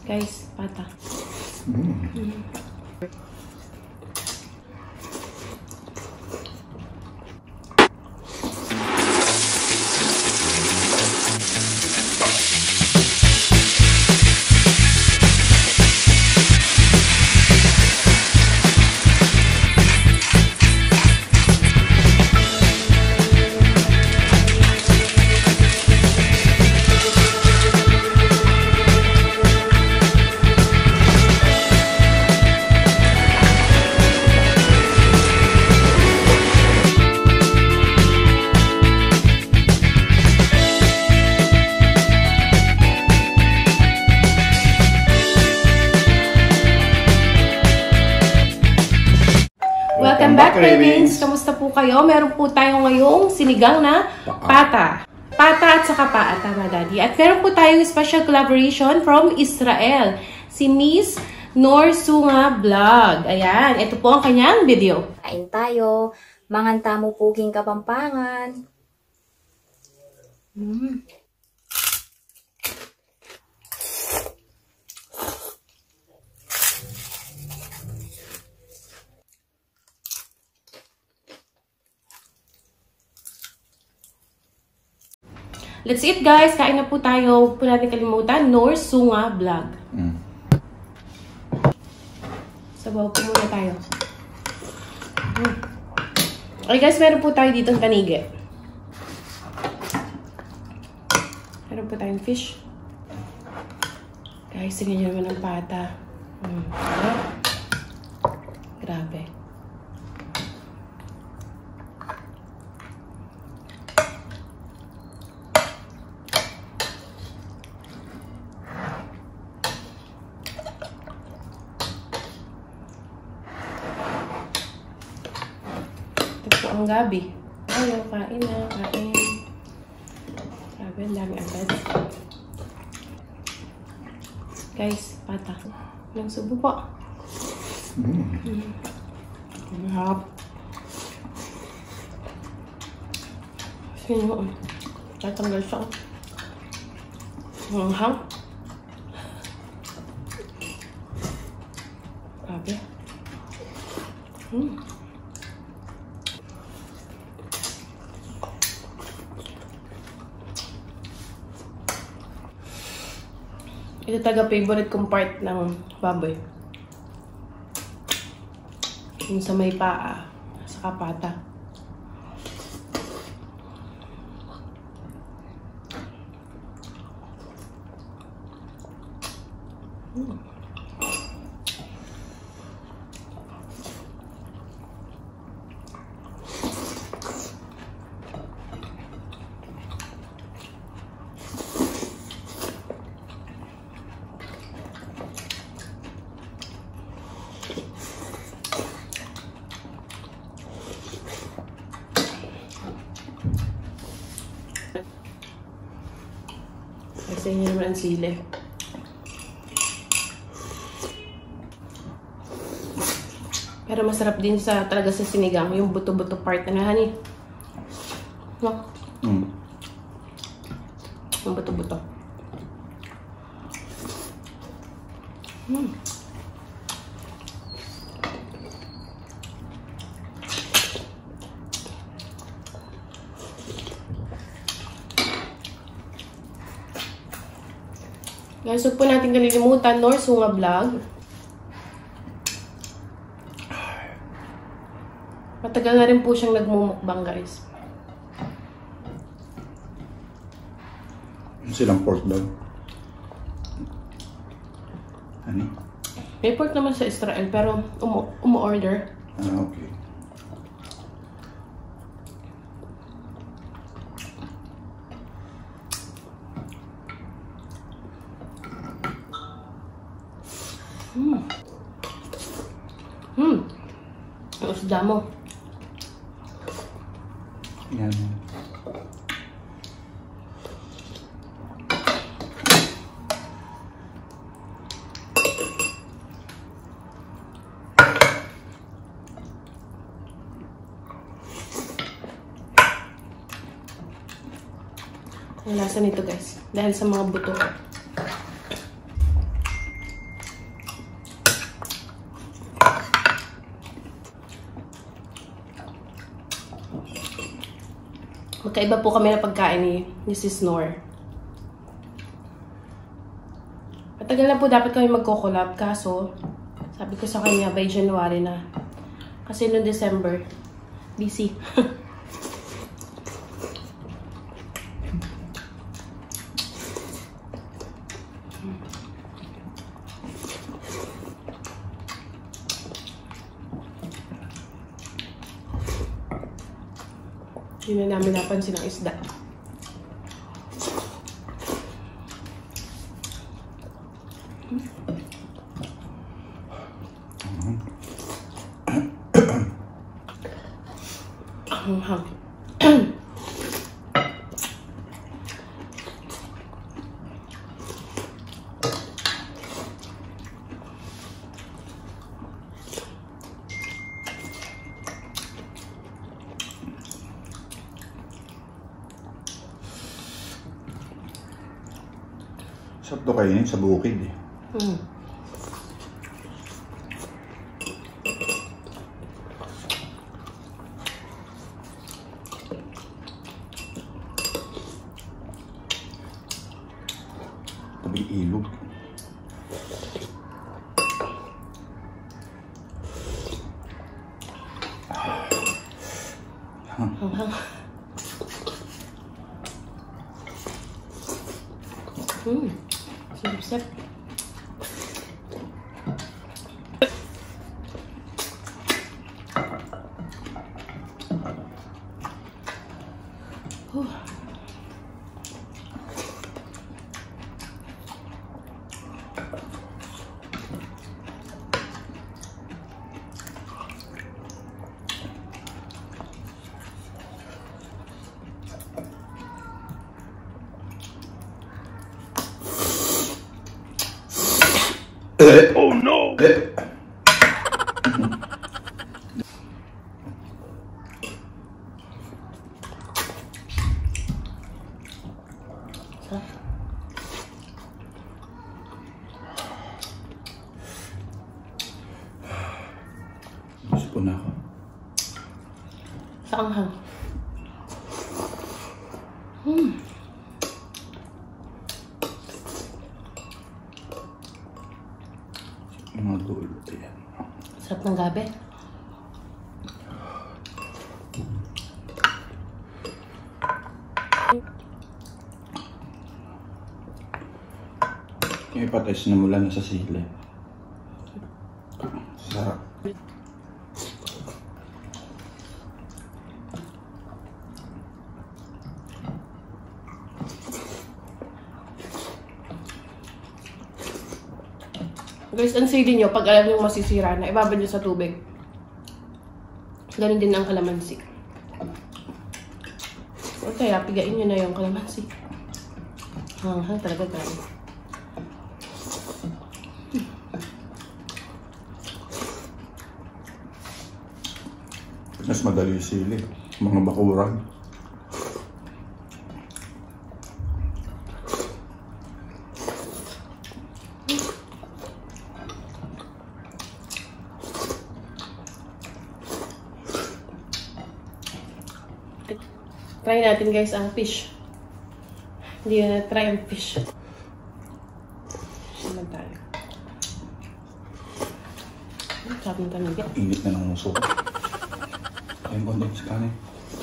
Guys, pata. Welcome back, Cravings! Kamusta po kayo? Meron po tayo ngayong sinigang na pata. Pata at saka paa, tama, Daddy. At meron po tayong special collaboration from Israel. Si Miss Norsunga Vlog. Ayan, ito po ang kanyang video. Kain tayo. Manganta mo puging Kapampangan. Let's eat, guys. Kain na po tayo. Huwag po natin kalimutan, Norsunga Vlog. Sabaw po muna tayo. Okay, guys. Meron po tayo dito ng tanigi. Meron po tayong fish. Guys, tingnan nyo naman ang pata. Grabe. Ang gabi. Ayaw, kain na, kain. Grabe, ang dami agad. Guys, pata. Walang subo po. Mahap. Sino? Tatanggal siya. Manghang. Grabe. Ito taga-favorite kong part ng baboy. Yung sa may paa, sa pata. Kasi yun naman ang sili. Pero masarap din talaga sa sinigang, yung buto-buto part na honey. No? Yung buto-buto. Guys, huwag po natin kalilimutan, Norsunga Vlog. Matagal na rin po siyang nagmumukbang, guys. Silang pork daw. Ano? May pork naman sa Israel, pero umu-order. Ah, okay. Ang isda mo. Yan. Ang lasa nito, guys. Dahil sa mga buto. Magkaiba po kami na pagkain ni Sis Nor. Matagal na po dapat kami magko-collab, kaso sabi ko sa kanya by January na. Kasi noong December, busy. Hindi na namin napansin ang isda. Sarap to kainin sa bukid eh. Tabing ilog. Sip-sip. Oh no! Gusto ko na ako. Sa anghang. Mga dulo yan. Sarap ng gabi. Yung ipates na mula na sa sili. Sarap. Guys, ang sili nyo, pag alam nyo masisira na, ibabad nyo sa tubig. Ganun din ang kalamansi. O kaya, pigain nyo na yung kalamansi. Hanghang talaga gano'n. Mas madali yung sili. Mga bakuran. Try natin guys ang fish. Hindi na try ang fish. Naman tayo. Sarap ng tanigyan. Init na ng muso. Ayun konti sa kanin.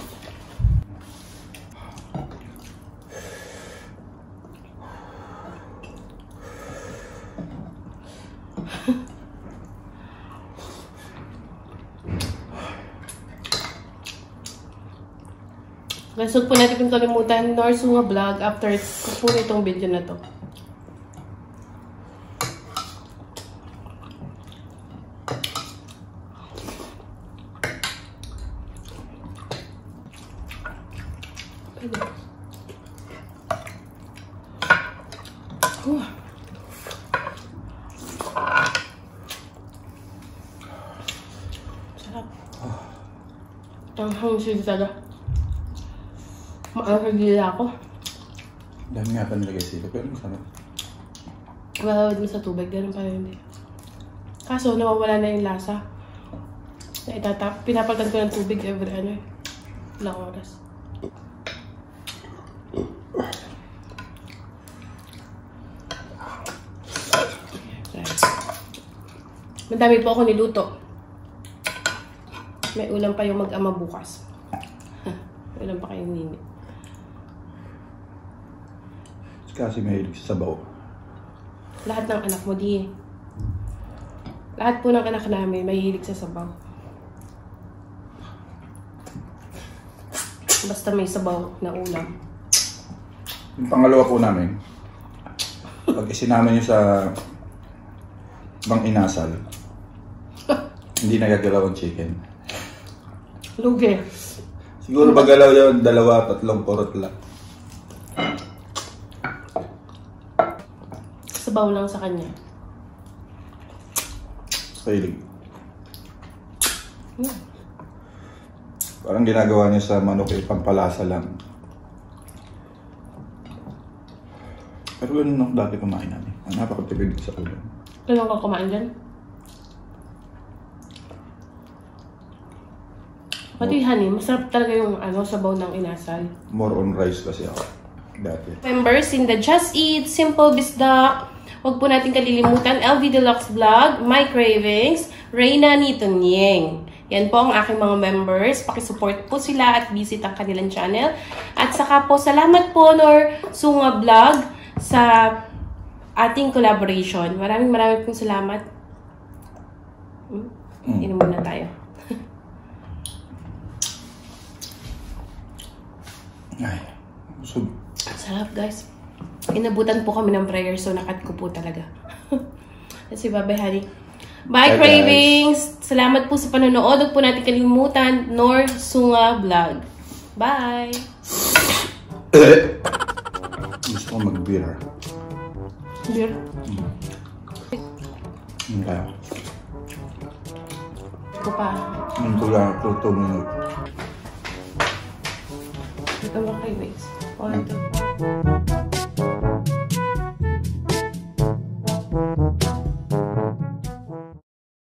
Guys, huwag po natin kalimutan Norsunga Vlog after po itong video na to. Sarap. Ang hangsin talaga. Makakagila ako. Dami nga pa nilagay sila, pero masarap. Malawad mo sa tubig, ganun pa rin din. Kaso, nawawala na yung lasa. Na pinapalitan ko ng tubig every ilang oras. Madami po ako niluto. May ulam pa yung mag-ama bukas. May ulam pa kayong nini. Kasi mahilig sa sabaw. Lahat ng anak mo, di. Lahat po ng anak namin mahilig sa sabaw. Basta may sabaw na ulam. Yung pangalawa po namin, pag isinama nyo sa bang inasal, hindi nagagalaw ang chicken. Lugi. Siguro bagalaw yun, 2-3 porot lang. Sabaw lang sa kanya. Kahilig. Parang ginagawa niya sa manok ay pampalasa lang. Pero ganun ako dati kumain namin. Ang napakatipid sa ulam. Kailan ka kumain dyan? Pati honey, masarap talaga yung sabaw ng inasal. More on rice kasi ako dati. Members in the Just Eat, Simple Bisda, huwag po natin kalilimutan, LV Deluxe Vlog, My Cravings, Reyna Nitonyeng. Yan po ang aking mga members. Pakisupport po sila at visit ang kanilang channel. At saka po, salamat po, Nor Sunga Vlog, sa ating collaboration. Maraming pong salamat. Inom muna tayo. Ay, busog. Sarap, guys. Inabutan po kami ng prayer, so nakat ko po talaga. Kasi bye-bye, honey. Bye, Bye, Cravings! Salamat po sa panonood. Huwag po natin kalimutan, Nor Sunga Vlog. Bye! Gusto ko mag-beer. Beer? Kaya, Ko pa. hindi ko lang 2 minutes. Ito mga Cravings. 1, 2.